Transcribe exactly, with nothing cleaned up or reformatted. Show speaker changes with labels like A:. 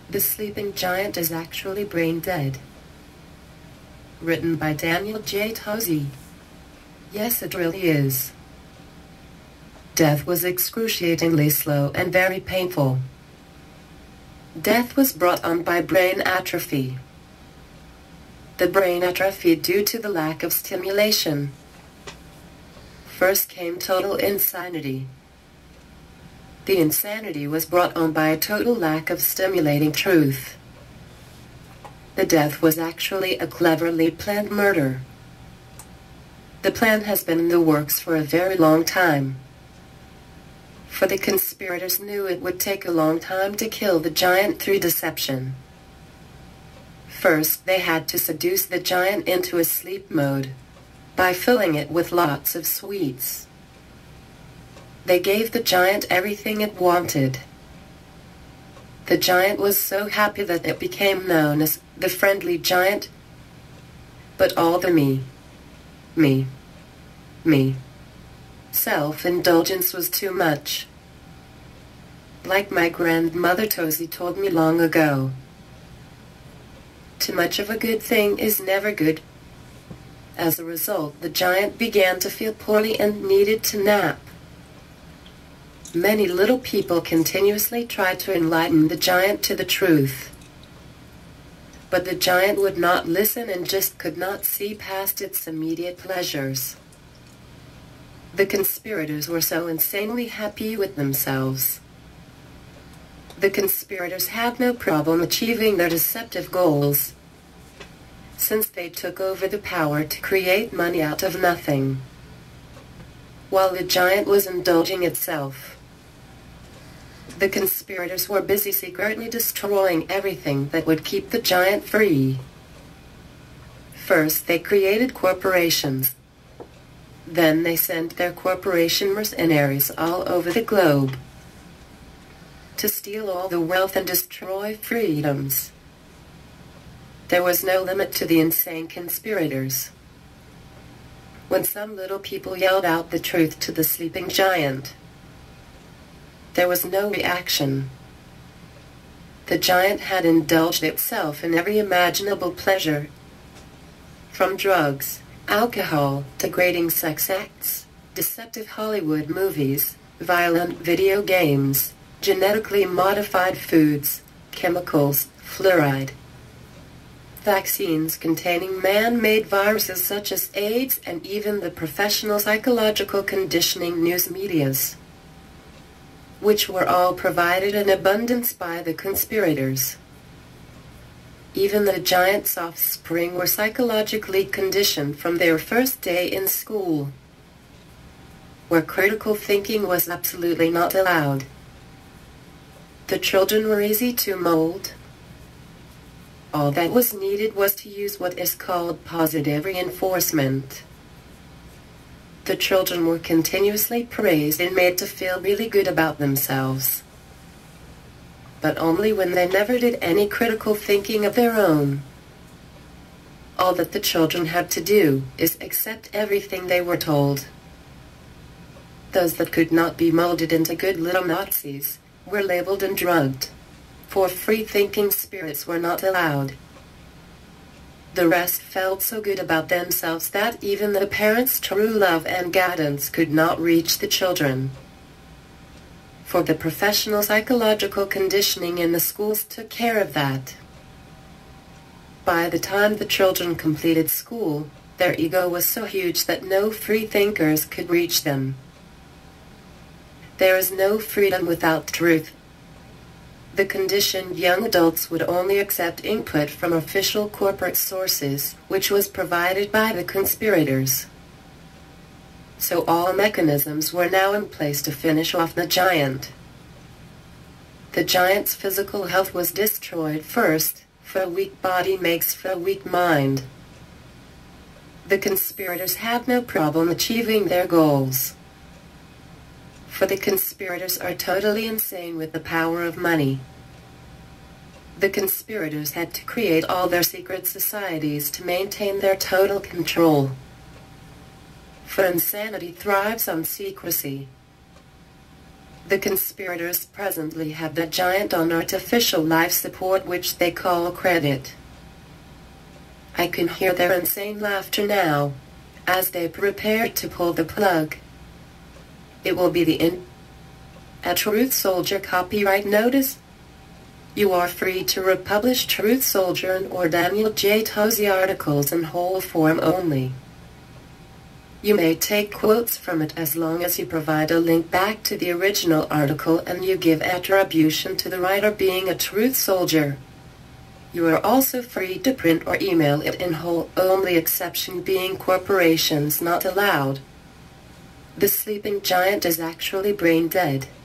A: The sleeping giant is actually brain dead. Written by Daniel J. Towsey. Yes, it really is. Death was excruciatingly slow and very painful. Death was brought on by brain atrophy. The brain atrophy due to the lack of stimulation. First came total insanity. The insanity was brought on by a total lack of stimulating truth. The death was actually a cleverly planned murder. The plan has been in the works for a very long time. For the conspirators knew it would take a long time to kill the giant through deception. First, they had to seduce the giant into a sleep mode by filling it with lots of sweets. They gave the giant everything it wanted. The giant was so happy that it became known as the friendly giant. But all the me, me, me, self-indulgence was too much. Like my grandmother Towsey told me long ago, too much of a good thing is never good. As a result, the giant began to feel poorly and needed to nap. Many little people continuously tried to enlighten the giant to the truth. But the giant would not listen and just could not see past its immediate pleasures. The conspirators were so insanely happy with themselves. The conspirators had no problem achieving their deceptive goals, since they took over the power to create money out of nothing, while the giant was indulging itself. The conspirators were busy secretly destroying everything that would keep the giant free. First, they created corporations. Then they sent their corporation mercenaries all over the globe to steal all the wealth and destroy freedoms. There was no limit to the insane conspirators. When some little people yelled out the truth to the sleeping giant, there was no reaction. The giant had indulged itself in every imaginable pleasure, from drugs, alcohol, degrading sex acts, deceptive Hollywood movies, violent video games, genetically modified foods, chemicals, fluoride, vaccines containing man-made viruses such as AIDS, and even the professional psychological conditioning news medias, which were all provided in abundance by the conspirators. Even the giant's offspring were psychologically conditioned from their first day in school, where critical thinking was absolutely not allowed. The children were easy to mold. All that was needed was to use what is called positive reinforcement. The children were continuously praised and made to feel really good about themselves, but only when they never did any critical thinking of their own. All that the children had to do is accept everything they were told. Those that could not be molded into good little Nazis were labeled and drugged, for free-thinking spirits were not allowed. The rest felt so good about themselves that even the parents' true love and guidance could not reach the children. For the professional psychological conditioning in the schools took care of that. By the time the children completed school, their ego was so huge that no free thinkers could reach them. There is no freedom without truth. The conditioned young adults would only accept input from official corporate sources, which was provided by the conspirators. So all mechanisms were now in place to finish off the giant. The giant's physical health was destroyed first, for a weak body makes for a weak mind. The conspirators had no problem achieving their goals. For the conspirators are totally insane with the power of money. The conspirators had to create all their secret societies to maintain their total control. For insanity thrives on secrecy. The conspirators presently have the giant on artificial life support, which they call credit. I can hear their insane laughter now, as they prepare to pull the plug. It will be the in a Truth Soldier copyright notice. You are free to republish Truth Soldier or Daniel J. Towsey articles in whole form only. You may take quotes from it as long as you provide a link back to the original article and you give attribution to the writer being a Truth Soldier. You are also free to print or email it in whole, only exception being corporations not allowed. The sleeping giant is actually brain dead.